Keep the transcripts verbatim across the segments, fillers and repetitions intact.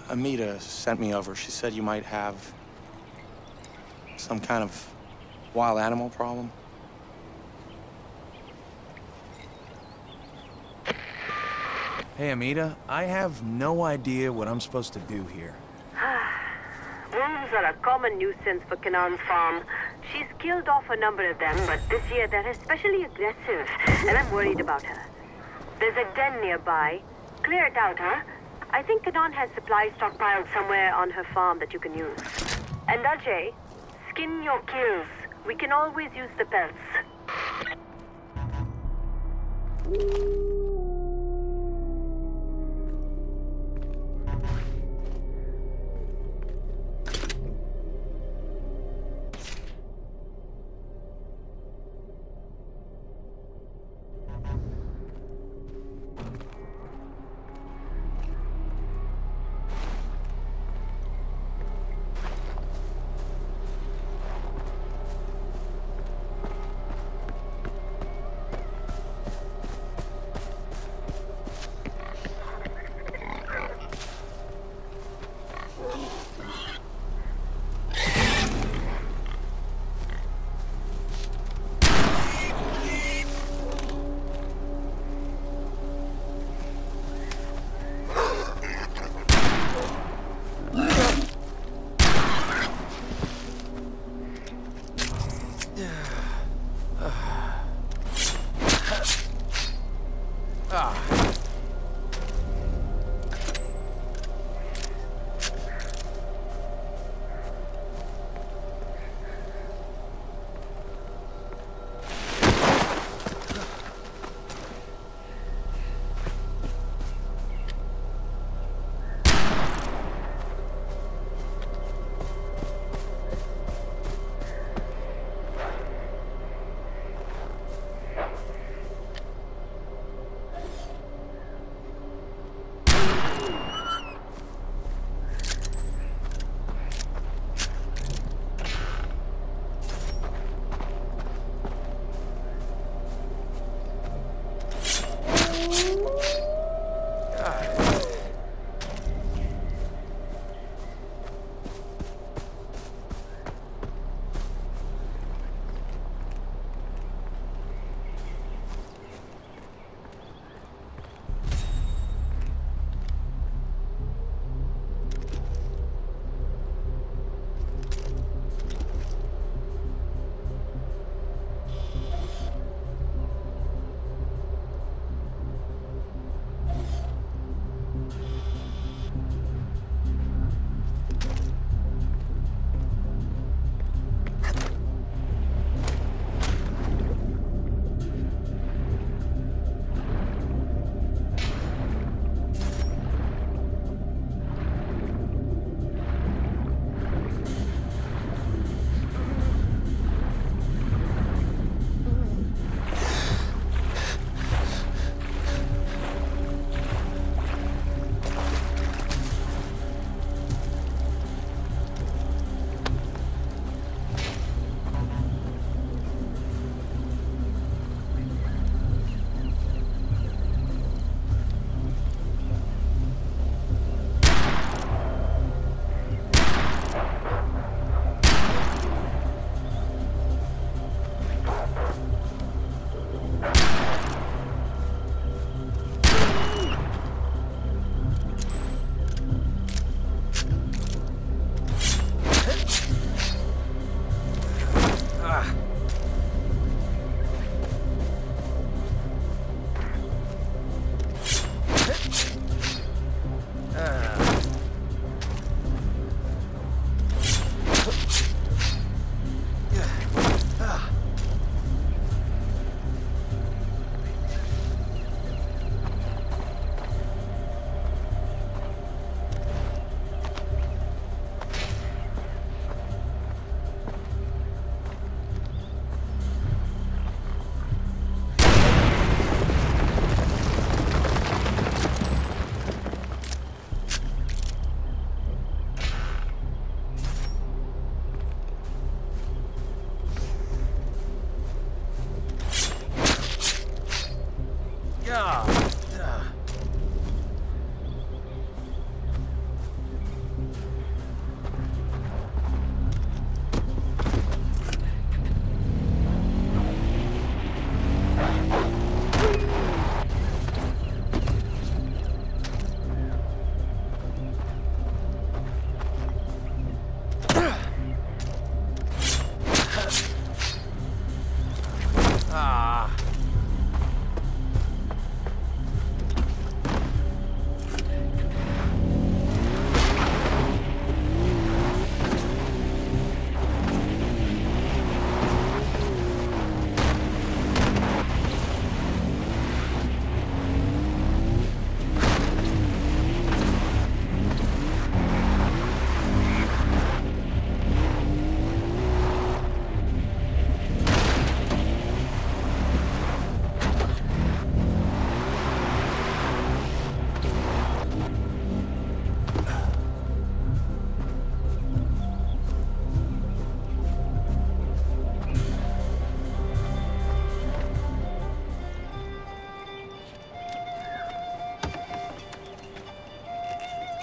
Amita sent me over. She said you might have some kind of wild animal problem. Hey, Amita, I have no idea what I'm supposed to do here. Wolves are a common nuisance for Kanan's farm. She's killed off a number of them, but this year they're especially aggressive, and I'm worried about her. There's a den nearby. Clear it out, huh? I think Kanan has supplies stockpiled somewhere on her farm that you can use. And Ajay, skin your kills. We can always use the pelts.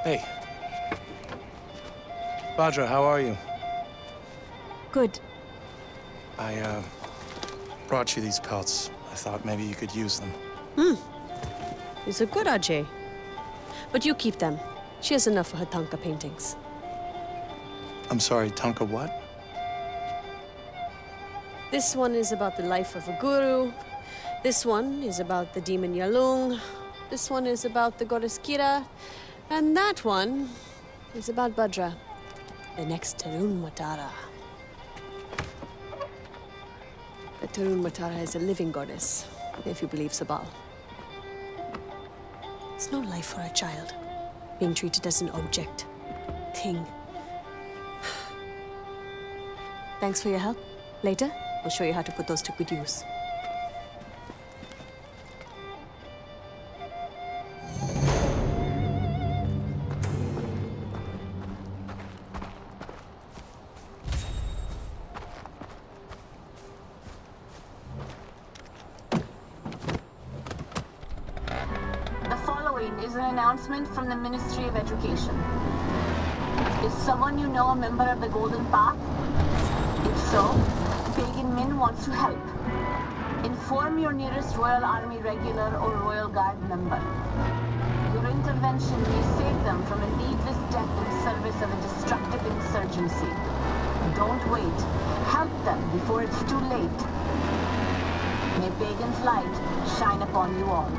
Hey. Badra, how are you? Good. I, uh, brought you these pelts. I thought maybe you could use them. Hmm. These are good, Ajay. But you keep them. She has enough for her Tanka paintings. I'm sorry, Tanka what? This one is about the life of a guru. This one is about the demon Yalung. This one is about the goddess Kira. And that one is about Badra, the next Tarun Matara. The Tarun Matara is a living goddess, if you believe Sabal. It's no life for a child, being treated as an object, thing. Thanks for your help. Later, we'll show you how to put those to good use. Is an announcement from the Ministry of Education. Is someone you know a member of the Golden Path? If so, Pagan Min wants to help. Inform your nearest Royal Army Regular or Royal Guard member. Your intervention may save them from a needless death in service of a destructive insurgency. Don't wait. Help them before it's too late. May Pagan's light shine upon you all.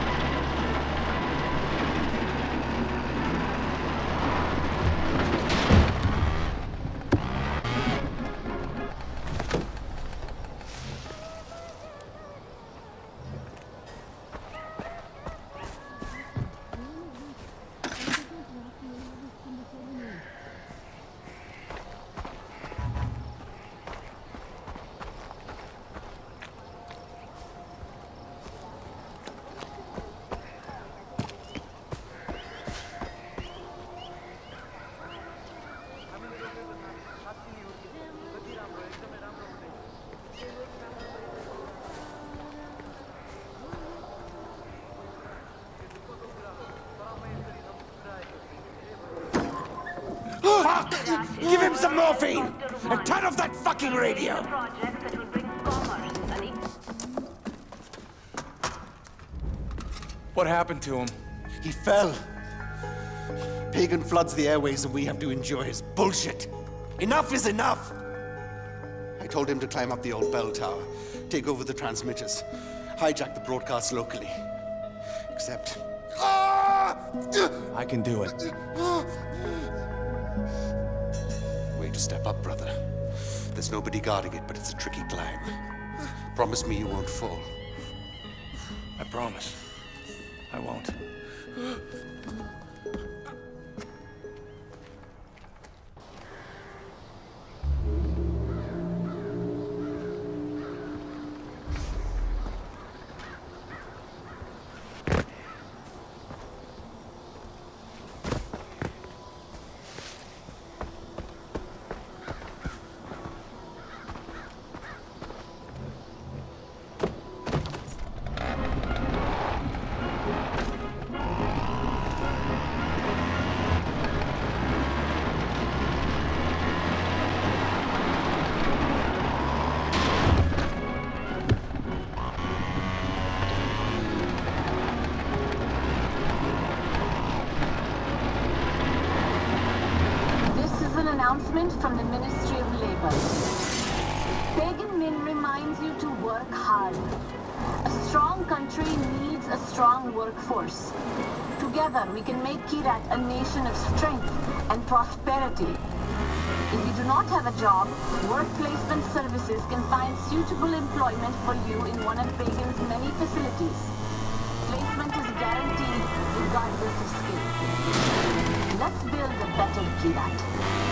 Give him some morphine! And turn off that fucking radio! What happened to him? He fell. Pagan floods the airways and we have to endure his bullshit. Enough is enough! I told him to climb up the old bell tower, take over the transmitters, hijack the broadcast locally. Except... I can do it. Way to step up, brother. There's nobody guarding it, but it's a tricky climb. Promise me you won't fall. I promise. I won't. Announcement from the Ministry of Labor. Pagan Min reminds you to work hard. A strong country needs a strong workforce. Together we can make Kirat a nation of strength and prosperity. If you do not have a job, Work Placement Services can find suitable employment for you in one of Pagan's many facilities. Placement is guaranteed regardless of skill. Let's build a better Kirat.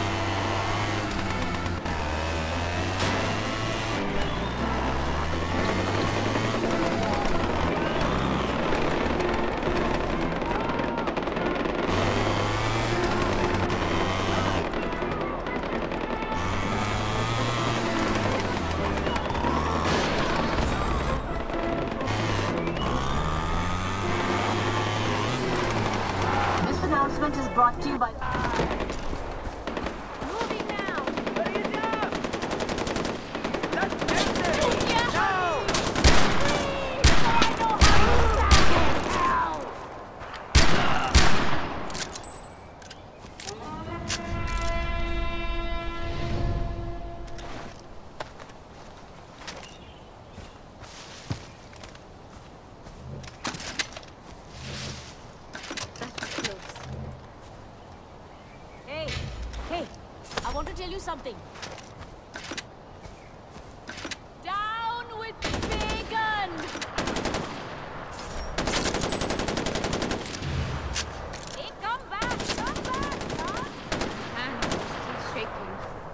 announcement is brought to you by... Moving now! Lay it down! That's business! Yeah. No! I know how to Hey, hey, I want to tell you something. Down with Pagan! Hey, come back, come back, huh? Hand is still shaking.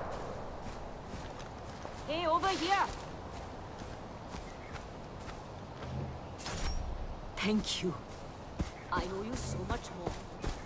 Hey, over here. Thank you. I owe you so much more.